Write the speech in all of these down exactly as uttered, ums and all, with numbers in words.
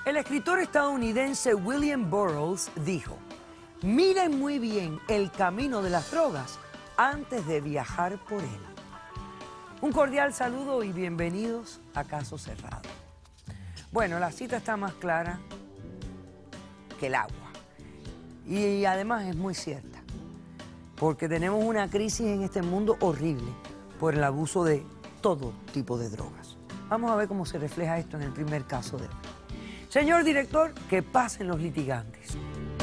El escritor estadounidense William Burroughs dijo: miren muy bien el camino de las drogas antes de viajar por él. Un cordial saludo y bienvenidos a Caso Cerrado. Bueno, la cita está más clara que el agua. Y además es muy cierta, porque tenemos una crisis en este mundo horrible por el abuso de todo tipo de drogas. Vamos a ver cómo se refleja esto en el primer caso de hoy. Señor director, que pasen los litigantes.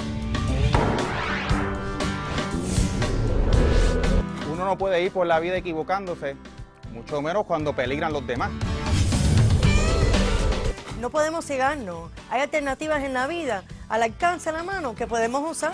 Uno no puede ir por la vida equivocándose, mucho menos cuando peligran los demás. No podemos cegarnos. Hay alternativas en la vida al alcance de la mano que podemos usar.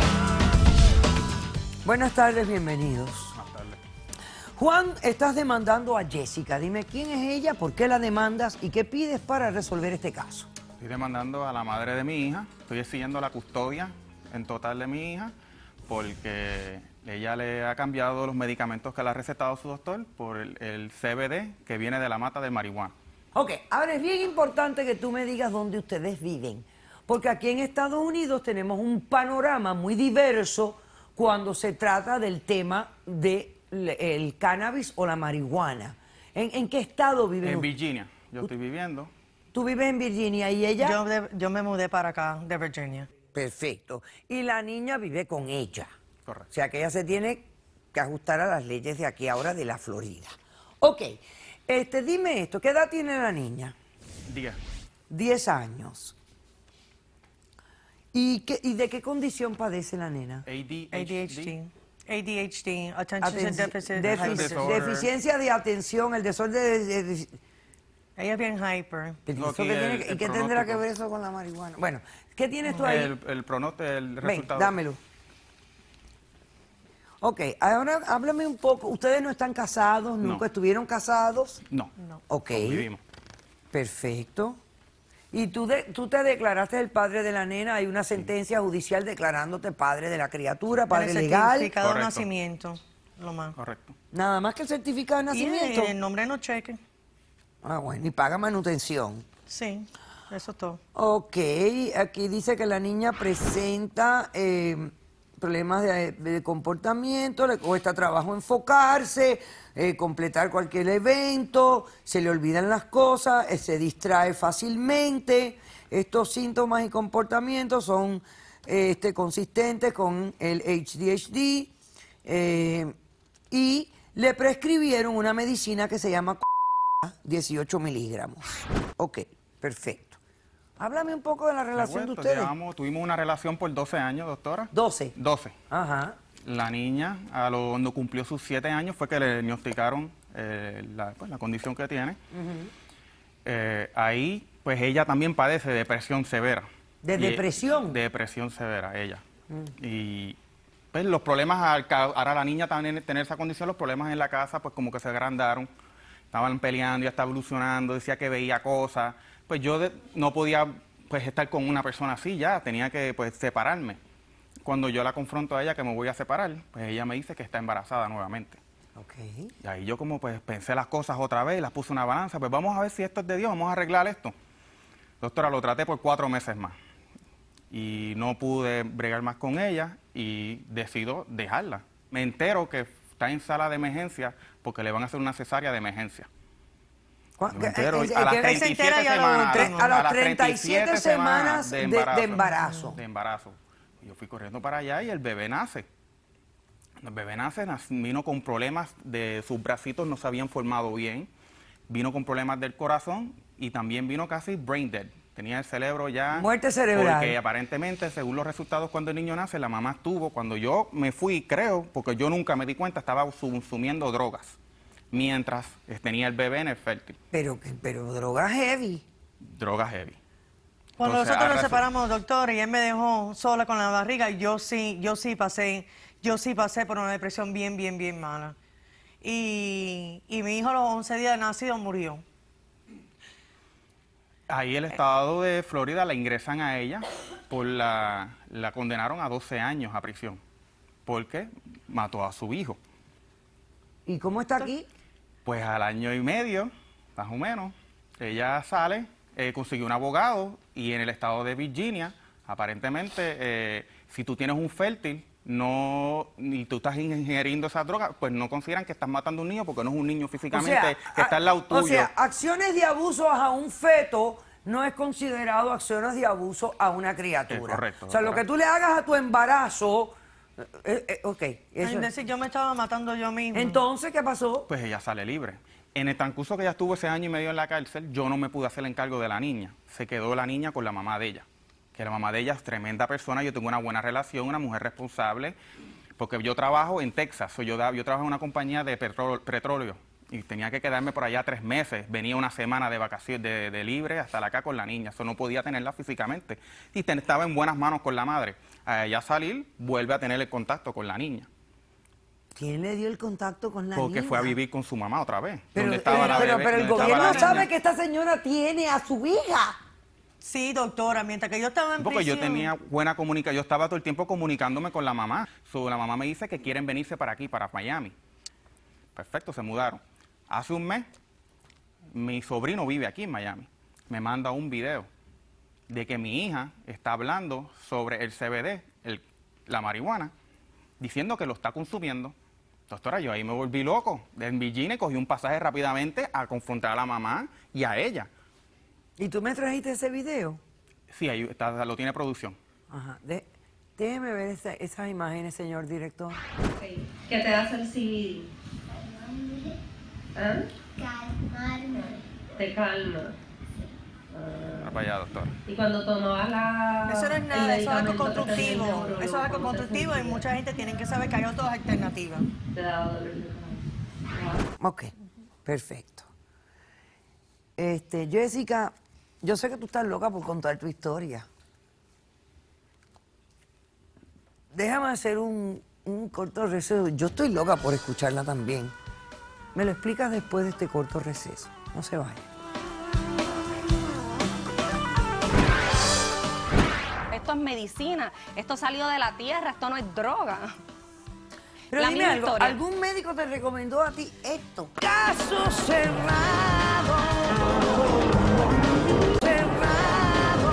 Buenas tardes, bienvenidos. Buenas tardes. Juan, estás demandando a Jessica. Dime quién es ella, por qué la demandas y qué pides para resolver este caso. Estoy demandando a la madre de mi hija, estoy exigiendo la custodia en total de mi hija porque ella le ha cambiado los medicamentos que le ha recetado su doctor por el, el C B D que viene de la mata de marihuana. Ok, ahora es bien importante que tú me digas dónde ustedes viven, porque aquí en Estados Unidos tenemos un panorama muy diverso cuando se trata del tema del cannabis o la marihuana. ¿En, en qué estado viven? En Virginia, yo estoy viviendo. ¿Tú vives en Virginia y ella? Yo, de- yo me mudé para acá, de Virginia. Perfecto. Y la niña vive con ella. Correcto. O sea que ella se tiene que ajustar a las leyes de aquí ahora de la Florida. Ok, este, dime esto, ¿qué edad tiene la niña? Diga. Diez años. ¿Y, qué, ¿Y de qué condición padece la nena? A D A D H D. A D H D, Attention Atenci- Deficit. defici- Disorder. deficiencia de atención, el desorden de... de- de- Ella es bien hyper. pero No, ¿eso aquí qué tiene el- que- ¿Y el qué tendrá que pronóstico. ver eso con la marihuana? Bueno, ¿qué tienes tú ahí? El, el pronóstico, el Ven, resultado. dámelo. Ok, ahora háblame un poco. ¿Ustedes no están casados? ¿Nunca No. estuvieron casados? No, No. Ok, vivimos. perfecto. ¿Y tú, de- tú te declaraste el padre de la nena? ¿Hay una sentencia judicial declarándote padre de la criatura, padre El legal? certificado de Correcto. nacimiento, lo más. Correcto. Nada más que el certificado de Y nacimiento. el nombre no cheque. Ah, bueno, y paga manutención. Sí, eso es todo. Ok, aquí dice que la niña presenta eh, problemas de, de comportamiento, le cuesta trabajo enfocarse, eh, completar cualquier evento, se le olvidan las cosas, eh, se distrae fácilmente. Estos síntomas y comportamientos son eh, este, consistentes con el A D H D eh, y le prescribieron una medicina que se llama dieciocho miligramos. Ok, perfecto. Háblame un poco de la relación de Correcto, ustedes. llevamos- tuvimos una relación por doce años, doctora. doce. doce. Ajá. La niña, a lo, cuando cumplió sus siete años, fue que le diagnosticaron eh, la, pues, la condición que tiene. Eh, ahí, pues ella también padece de depresión severa. ¿De Y- depresión? De depresión severa, ella. Y pues los problemas, al ca- ahora la niña también tener esa condición, los problemas en la casa, pues como que se agrandaron. Estaban peleando, ya estaba evolucionando, decía que veía cosas. Pues yo de- no podía pues estar con una persona así ya, tenía que pues separarme. Cuando yo la confronto a ella que me voy a separar, pues ella me dice que está embarazada nuevamente. Ok. Y ahí yo como pues pensé las cosas otra vez, las puse en una balanza, pues vamos a ver si esto es de Dios, vamos a arreglar esto. Doctora, lo traté por cuatro meses más y no pude bregar más con ella y decido dejarla. Me entero que está en sala de emergencia porque le van a hacer una cesárea de emergencia. ¿Cuá- Me qué- entero eh, eh, a las qué- treinta treinta y siete entera ya lo semanas. último. A las las treinta y siete semanas de- de embarazo. De embarazo. Yo fui corriendo para allá y el bebé nace. El bebé nace, nac- vino con problemas de sus bracitos, no se habían formado bien. Vino con problemas del corazón y también vino casi brain dead. Tenía el cerebro ya... Muerte cerebral. Porque aparentemente, según los resultados cuando el niño nace, la mamá estuvo, cuando yo me fui, creo, porque yo nunca me di cuenta, estaba consumiendo drogas. Mientras tenía el bebé en el fértil. Pero, pero droga heavy. Drogas heavy. Cuando Entonces, nosotros nos ahora sí. separamos, doctor, y él me dejó sola con la barriga, yo sí, yo sí pasé, yo sí pasé por una depresión bien, bien, bien mala. Y, y mi hijo a los once días de nacido murió. Ahí el estado de Florida la ingresan a ella, por la, la condenaron a doce años a prisión, porque mató a su hijo. ¿Y cómo está aquí? Pues al año y medio, más o menos, ella sale, eh, consiguió un abogado y en el estado de Virginia, aparentemente, eh, si tú tienes un fértil, no, y tú estás ingiriendo esa droga, pues no consideran que estás matando a un niño porque no es un niño físicamente, O sea, que está al lado tuyo. O sea, acciones de abuso a un feto no es considerado acciones de abuso a una criatura. Es correcto. O sea, lo doctora. que tú le hagas a tu embarazo, eh, eh, ok. Eso Es es. decir, yo me estaba matando yo misma. Entonces, ¿qué pasó? Pues ella sale libre. En el transcurso que ella estuvo ese año y medio en la cárcel, yo no me pude hacer el encargo de la niña. Se quedó la niña con la mamá de ella. Que la mamá de ella es tremenda persona, yo tengo una buena relación, una mujer responsable, porque yo trabajo en Texas, so yo, da, yo trabajo en una compañía de petróleo, petróleo y tenía que quedarme por allá tres meses. Venía una semana de vacaciones, de, de libre hasta acá con la niña, eso no podía tenerla físicamente. Y ten, estaba en buenas manos con la madre. A ella salir, vuelve a tener el contacto con la niña. ¿Quién le dio el contacto con la niña? Porque fue a vivir con su mamá otra vez. Pero, donde estaba eh, la pero, bebé, pero el donde estaba gobierno la sabe niña. que esta señora tiene a su hija. Sí, doctora, mientras que yo estaba en Porque yo prisión. tenía buena comunicación, yo estaba todo el tiempo comunicándome con la mamá. So, la mamá me dice que quieren venirse para aquí, para Miami. Perfecto, se mudaron. Hace un mes, mi sobrino vive aquí en Miami. Me manda un video de que mi hija está hablando sobre el C B D, el- la marihuana, diciendo que lo está consumiendo. Doctora, yo ahí me volví loco. En Virginia cogí un pasaje rápidamente a confrontar a la mamá y a ella. ¿Y tú me trajiste ese video? Sí, ahí está, lo tiene producción. Ajá. De, déjeme ver esa- esas imágenes, señor director. Ok. ¿Qué te hace el C B D? ¿Ah? Calmarme. Te calma. Va para allá, doctora. Y cuando tomabas la. Eso no es el nada, eso es algo medicamento que te dio el constructivo. neurólogo, Eso es algo ¿cómo te constructivo y sentías? mucha gente tiene que saber que hay otras alternativas. Te daba dolor de cabeza. Ok, perfecto. Este, Jessica, yo sé que tú estás loca por contar tu historia. Déjame hacer un, un corto receso. Yo estoy loca por escucharla también. Me lo explicas después de este corto receso. No se vaya. Esto es medicina, esto salió de la tierra, esto no es droga. Pero La dime misma algo, historia. ¿algún médico te recomendó a ti esto? Caso cerrado. Cerrado.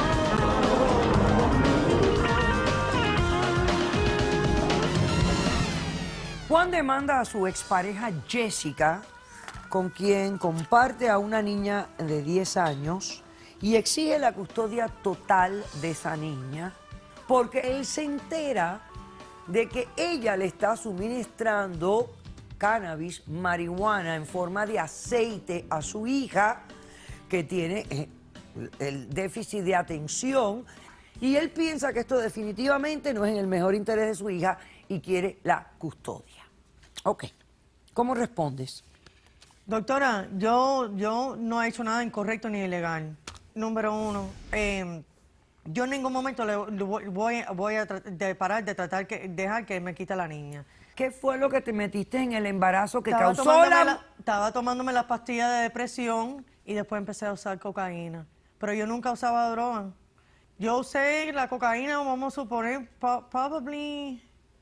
Juan demanda a su expareja Jessica, con quien comparte a una niña de diez años, y exige la custodia total de esa niña, porque él se entera de que ella le está suministrando cannabis, marihuana en forma de aceite a su hija, que tiene eh, el déficit de atención, y él piensa que esto definitivamente no es en el mejor interés de su hija y quiere la custodia. Ok, ¿cómo respondes? Doctora, yo, yo no he hecho nada incorrecto ni ilegal. Número uno, eh, yo en ningún momento le, le voy, voy, voy a tra- de parar de tratar que dejar que me quite la niña. ¿Qué fue lo que te metiste en el embarazo que Estaba causó tomándome, la... la- estaba tomándome las pastillas de depresión y después empecé a usar cocaína. Pero yo nunca usaba droga. Yo usé la cocaína, vamos a suponer, po- probably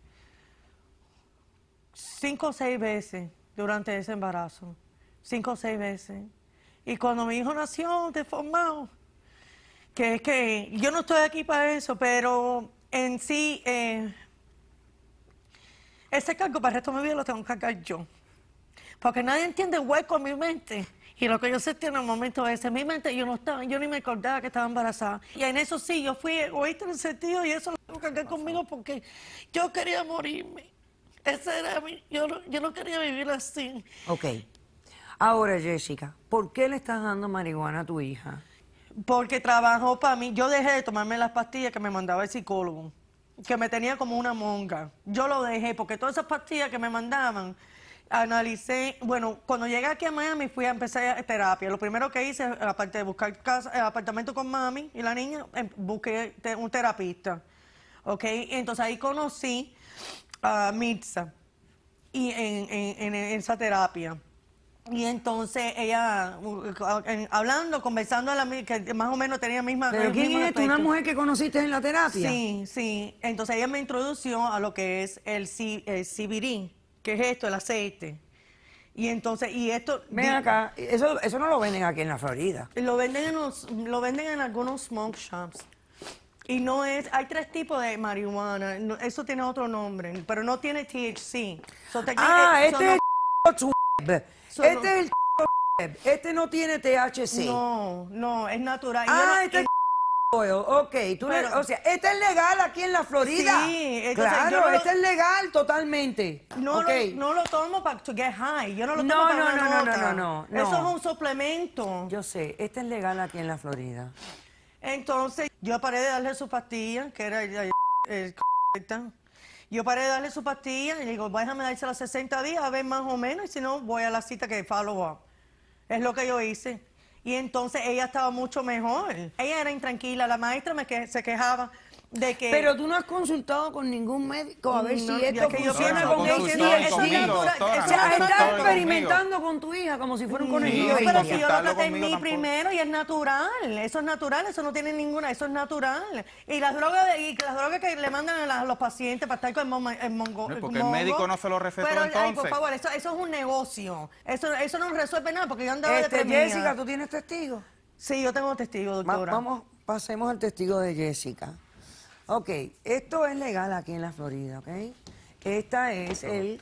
cinco o seis veces durante ese embarazo. Cinco o seis veces. Y cuando mi hijo nació deformado, que es que yo no estoy aquí para eso, pero en sí, eh, ese cargo para el resto de mi vida lo tengo que cargar yo. Porque nadie entiende el hueco en mi mente. Y lo que yo sentí en el momento ese, en mi mente yo no estaba, yo ni me acordaba que estaba embarazada. Y en eso sí, yo fui egoísta en el sentido y eso lo tengo que cargar conmigo porque yo quería morirme. Ese era mi, yo no, yo no quería vivir así. Ok. Ahora, Jessica, ¿por qué le estás dando marihuana a tu hija? Porque trabajó para mí. Yo dejé de tomarme las pastillas que me mandaba el psicólogo, que me tenía como una monga. Yo lo dejé porque todas esas pastillas que me mandaban, analicé. Bueno, cuando llegué aquí a Miami fui a empezar a terapia. Lo primero que hice, aparte de buscar casa, eh, apartamento con mami y la niña, em, busqué te- un terapista. ¿Ok? Y entonces ahí conocí a Mirza y en, en- en esa terapia. Y entonces ella, uh, en- hablando, conversando, a la, mi- que más o menos tenía la misma... ¿Pero el quién mismo es esto? ¿Una efecto. mujer que conociste en la terapia? Sí, sí. Entonces ella me introdució a lo que es el, C- el C B D, que es esto, el aceite. Y entonces, y esto... Ven acá, eso, eso no lo venden aquí en la Florida. Lo venden en, los, lo venden en algunos smoke shops. Y no es... Hay tres tipos de marihuana. No, eso tiene otro nombre, pero no tiene T H C. So, Ah, eh, este so es no, el so Este no, es el Este no tiene T H C. No, no, es natural. Y yo Ah, no- este y- es oil. Ok, tú le- Pero- o sea, este es legal aquí en la Florida. Sí, entonces claro, yo no lo- este es legal totalmente. No, Ok. lo, no lo tomo para to get high. Yo no lo No, tomo para no, una no, no, nota. no, no, no. Eso es un suplemento. Yo sé, este es legal aquí en la Florida. Entonces, yo paré de darle su pastilla, que era el, el- el Yo paré de darle su pastilla y le digo, déjame dársela a sesenta días a ver más o menos, y si no, voy a la cita que follow up. Es lo que yo hice. Y entonces ella estaba mucho mejor. Ella era intranquila. La maestra me que, se quejaba de que... Pero tú no has consultado con ningún médico a ver No, si ya esto que yo funciona pienso con que A no, D que H no, D. eso es conmigo, natural, doctora, eso O es sea, no, natural. estás conmigo. experimentando con tu hija como si fuera un conejillo No, de pero India. si yo lo Consultarlo traté en mí conmigo primero y es natural. Eso es natural, eso no tiene ninguna, eso es natural. Y las drogas, de- y las drogas que le mandan a, la- a los pacientes para estar con el, mongo, el mongo- Porque el el mongo. médico no se lo recetó Pero, ay, por entonces. favor, eso, eso es un negocio. Eso, eso no resuelve nada porque yo andaba Este, deprimida. Jessica, ¿tú tienes testigos? Sí, yo tengo testigo, Va- doctora. vamos, pasemos al testigo de Jessica. Ok, esto es legal aquí en la Florida, ¿ok? Esta es el...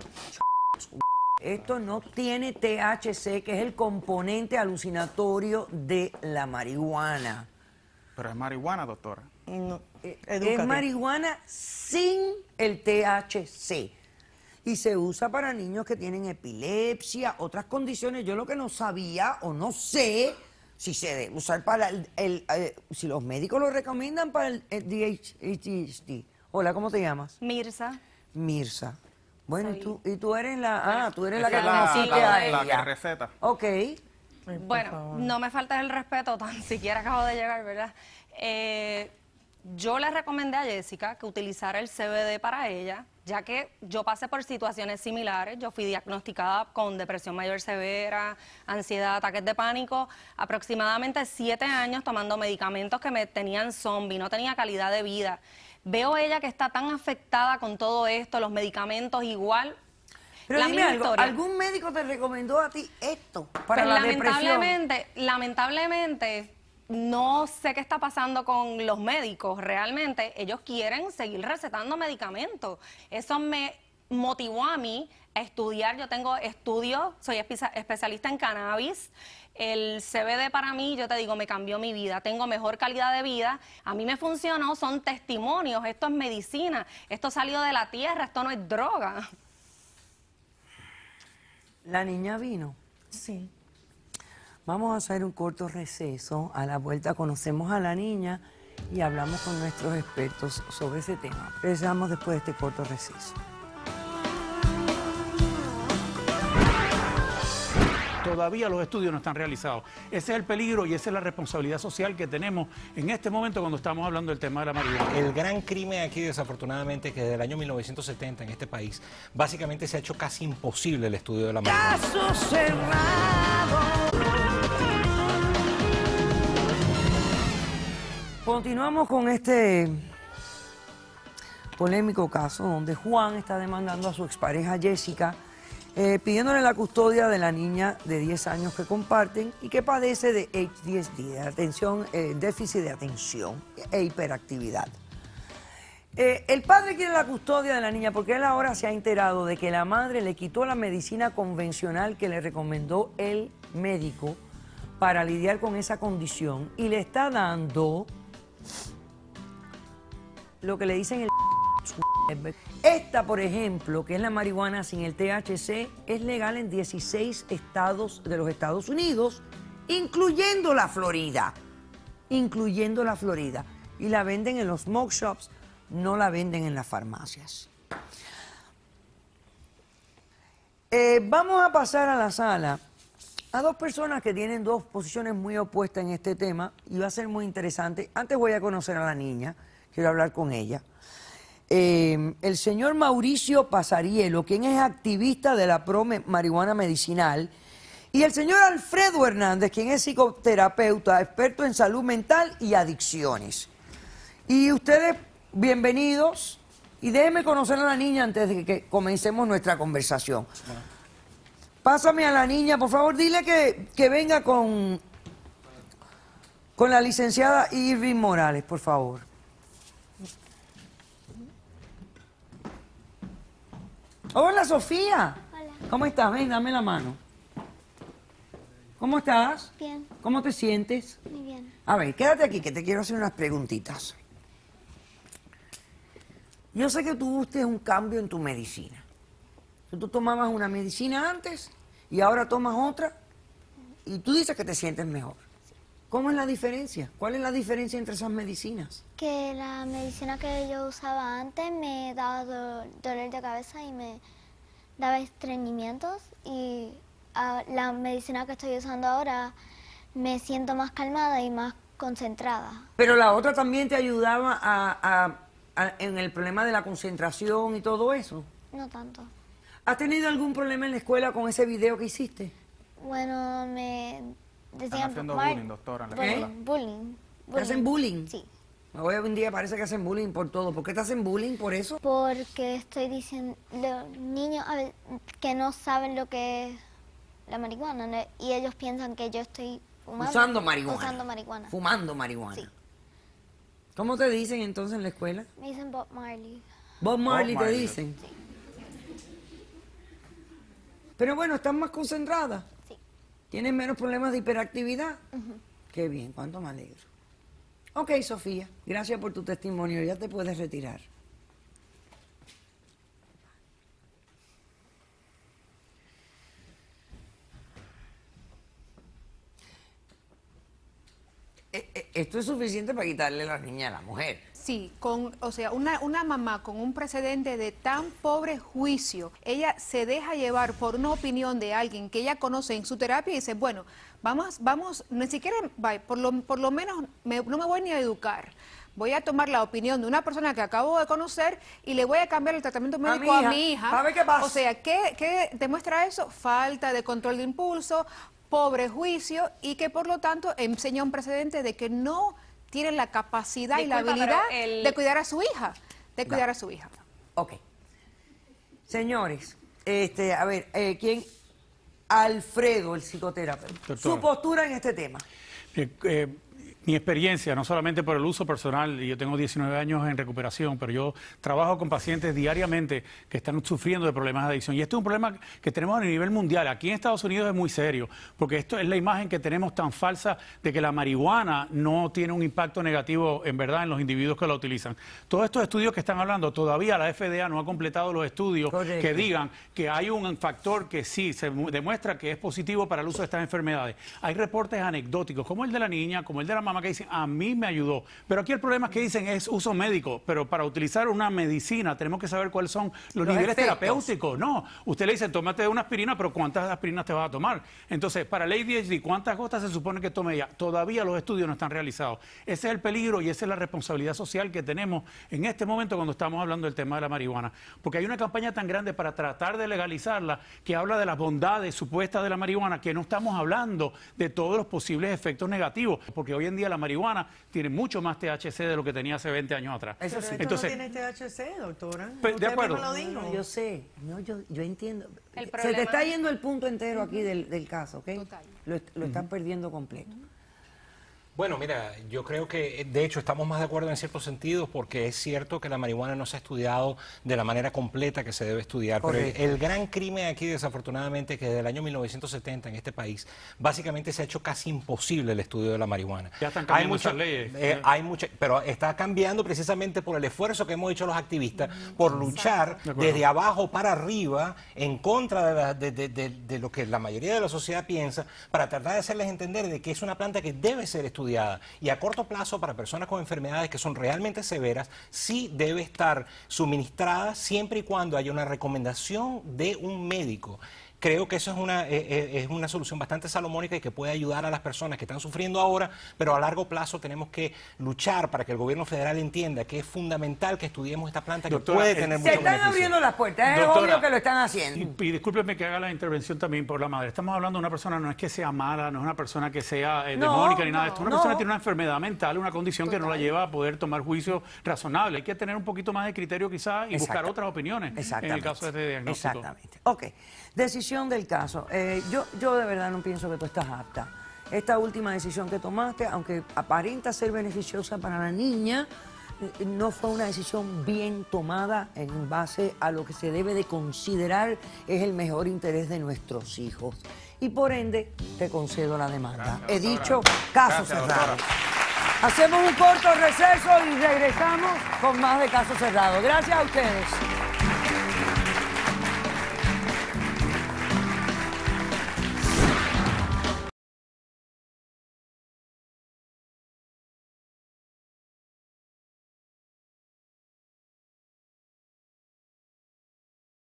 Esto no tiene T H C, que es el componente alucinatorio de la marihuana. Pero es marihuana, doctora. No, Eh, edúcate. Es marihuana sin el T H C. Y se usa para niños que tienen epilepsia, otras condiciones. Yo lo que no sabía o no sé si se debe usar para el... el, eh, si los médicos lo recomiendan para el, el D H D. Hola, ¿cómo te llamas? Mirza. Mirza. Bueno, y Soy- tú, y tú eres la... Ah, tú eres la Esa que es la- conociste la- a la ella. que receta. Ok. Ay, por Bueno, favor. no me faltes el respeto, tan siquiera acabo de llegar, ¿verdad? Eh, yo le recomendé a Jessica que utilizara el C B D para ella, ya que yo pasé por situaciones similares. Yo fui diagnosticada con depresión mayor severa, ansiedad, ataques de pánico, aproximadamente siete años tomando medicamentos que me tenían zombie, no tenía calidad de vida. Veo ella que está tan afectada con todo esto, los medicamentos igual. Pero la dime misma algo, historia. ¿algún médico te recomendó a ti esto para Pues la depresión? lamentablemente, lamentablemente, no sé qué está pasando con los médicos. Realmente, ellos quieren seguir recetando medicamentos. Eso me motivó a mí a estudiar. Yo tengo estudios, soy espe- especialista en cannabis. El C B D para mí, yo te digo, me cambió mi vida. Tengo mejor calidad de vida. A mí me funcionó, son testimonios. Esto es medicina. Esto salió de la tierra, esto no es droga. La niña vino. Sí. Vamos a hacer un corto receso. A la vuelta conocemos a la niña y hablamos con nuestros expertos sobre ese tema. Regresamos después de este corto receso. Todavía los estudios no están realizados. Ese es el peligro y esa es la responsabilidad social que tenemos en este momento cuando estamos hablando del tema de la marihuana. El gran crimen aquí, desafortunadamente, es que desde el año mil novecientos setenta en este país, básicamente se ha hecho casi imposible el estudio de la marihuana. Caso cerrado. Continuamos con este polémico caso donde Juan está demandando a su expareja Jessica, eh, pidiéndole la custodia de la niña de diez años que comparten y que padece de A D H D, de atención, eh, déficit de atención e hiperactividad. Eh, el padre quiere la custodia de la niña porque él ahora se ha enterado de que la madre le quitó la medicina convencional que le recomendó el médico para lidiar con esa condición y le está dando lo que le dicen el... Esta, por ejemplo, que es la marihuana sin el T H C, es legal en dieciséis estados de los Estados Unidos, incluyendo la Florida, incluyendo la Florida. Y la venden en los smoke shops, no la venden en las farmacias. Eh, vamos a pasar a la sala a dos personas que tienen dos posiciones muy opuestas en este tema y va a ser muy interesante. Antes voy a conocer a la niña, quiero hablar con ella. Eh, el señor Mauricio Pasarielo, quien es activista de la pro marihuana medicinal, y el señor Alfredo Hernández, quien es psicoterapeuta, experto en salud mental y adicciones. Y ustedes, bienvenidos, y déjenme conocer a la niña antes de que comencemos nuestra conversación. Pásame a la niña, por favor, dile que, que venga con, con la licenciada Irving Morales, por favor. Hola, Sofía. Hola. ¿Cómo estás? Ven, dame la mano. ¿Cómo estás? Bien, ¿Cómo te sientes? muy bien. A ver, quédate aquí que te quiero hacer unas preguntitas. Yo sé que tuviste un cambio en tu medicina. Tú tomabas una medicina antes y ahora tomas otra y tú dices que te sientes mejor. ¿Cómo es la diferencia? ¿Cuál es la diferencia entre esas medicinas? Que la medicina que yo usaba antes me daba do- dolor de cabeza y me daba estreñimientos y ah, la medicina que estoy usando ahora me siento más calmada y más concentrada. Pero la otra también te ayudaba a, a- a- en el problema de la concentración y todo eso. No tanto. ¿Has tenido algún problema en la escuela con ese video que hiciste? Bueno, me decían... haciendo Mar- bullying, doctora, en la bullying, escuela. bullying, ¿Te hacen bullying? Sí. Hoy en día parece que hacen bullying por todo. ¿Por qué te hacen bullying por eso? Porque estoy diciendo niños a ver, que no saben lo que es la marihuana, ¿no? Y ellos piensan que yo estoy fumando, Usando marihuana. usando marihuana. Fumando marihuana. Sí. ¿Cómo te dicen entonces en la escuela? Me dicen Bob Marley. Bob Marley te Marley. dicen. Pero bueno, estás más concentrada. Sí. Tienes menos problemas de hiperactividad. Qué bien, cuánto me alegro. Ok, Sofía, gracias por tu testimonio. Ya te puedes retirar. Eh, eh, Esto es suficiente para quitarle a la niña a la mujer. Sí, con, o sea, una, una mamá con un precedente de tan pobre juicio, ella se deja llevar por una opinión de alguien que ella conoce en su terapia y dice, bueno, vamos, vamos, ni siquiera, vaya, por lo, por lo menos me- no me voy ni a educar. Voy a tomar la opinión de una persona que acabo de conocer y le voy a cambiar el tratamiento médico a mi mi hija, hija. a ver qué pasa. O sea, ¿qué, qué demuestra eso? Falta de control de impulso, pobre juicio y que por lo tanto enseña un precedente de que no tiene la capacidad y la Disculpa, habilidad pero el- de cuidar a su hija, de cuidar a su hija. Ok. Señores, este, a ver, eh, ¿quién? Alfredo, el psicoterapeuta. Doctora. Su postura en este tema. Eh, eh, mi experiencia, no solamente por el uso personal, y yo tengo diecinueve años en recuperación, pero yo trabajo con pacientes diariamente que están sufriendo de problemas de adicción. Y este es un problema que tenemos a nivel mundial. Aquí en Estados Unidos es muy serio, porque esto es la imagen que tenemos tan falsa de que la marihuana no tiene un impacto negativo en verdad en los individuos que la utilizan. Todos estos estudios que están hablando, todavía la F D A no ha completado los estudios Correcto. que digan que hay un factor que sí se mu- demuestra que es positivo para el uso de estas enfermedades. Hay reportes anecdóticos, como el de la niña, como el de la mamá, que dicen, a mí me ayudó. Pero aquí el problema es que dicen es uso médico, pero para utilizar una medicina tenemos que saber cuáles son los, Los niveles efectos. terapéuticos. No, usted le dice, tómate una aspirina, pero ¿cuántas aspirinas te vas a tomar? Entonces, para el A D H D, ¿cuántas gotas se supone que tome ella? Todavía los estudios no están realizados. Ese es el peligro y esa es la responsabilidad social que tenemos en este momento cuando estamos hablando del tema de la marihuana. Porque hay una campaña tan grande para tratar de legalizarla que habla de las bondades supuestas de la marihuana, que no estamos hablando de todos los posibles efectos negativos, porque hoy en día la marihuana tiene mucho más T H C de lo que tenía hace veinte años atrás. Eso Pero sí. esto Entonces, no tiene T H C, doctora. Pe- de Usted acuerdo. mismo lo dijo. No, yo sé, no, yo, yo entiendo. El Se problema- te está yendo el punto entero aquí del, del caso, ¿ok? Total. Lo, est- lo estás perdiendo completo. Bueno, mira, yo creo que de hecho estamos más de acuerdo en ciertos sentidos porque es cierto que la marihuana no se ha estudiado de la manera completa que se debe estudiar. Pero el, Correcto. el gran crimen aquí, desafortunadamente, que desde el año mil novecientos setenta en este país, básicamente se ha hecho casi imposible el estudio de la marihuana. Ya están Hay cambiando mucha- esas leyes. eh, hay mucha, pero está cambiando precisamente por el esfuerzo que hemos hecho los activistas por luchar De acuerdo. desde abajo para arriba en contra de, la- de- de- de- de lo que la mayoría de la sociedad piensa, para tratar de hacerles entender de que es una planta que debe ser estudiada y a corto plazo para personas con enfermedades que son realmente severas sí debe estar suministrada siempre y cuando haya una recomendación de un médico. Creo que eso es una, eh, eh, es una solución bastante salomónica y que puede ayudar a las personas que están sufriendo ahora, pero a largo plazo tenemos que luchar para que el gobierno federal entienda que es fundamental que estudiemos esta planta que Doctora, puede el- tener Se mucho están beneficio. abriendo las puertas, es Doctora, obvio que lo están haciendo. Y, y discúlpeme que haga la intervención también por la madre. Estamos hablando de una persona, no es que sea mala, no es una persona que sea eh, No, demónica ni nada de no, esto. Una no. persona que tiene una enfermedad mental, una condición que no la lleva a poder tomar juicios razonables. Hay que tener un poquito más de criterio quizás y buscar Exacto. otras opiniones en el Exactamente. caso de este diagnóstico. Exactamente. Ok. Decisión decisión del caso. Eh, yo, yo de verdad no pienso que tú estás apta. Esta última decisión que tomaste, aunque aparenta ser beneficiosa para la niña, eh, no fue una decisión bien tomada en base a lo que se debe de considerar es el mejor interés de nuestros hijos. Y por ende, te concedo la demanda. Gracias, He doctora. dicho caso Gracias, cerrado. doctora. Hacemos un corto receso y regresamos con más de Caso Cerrado. Gracias a ustedes.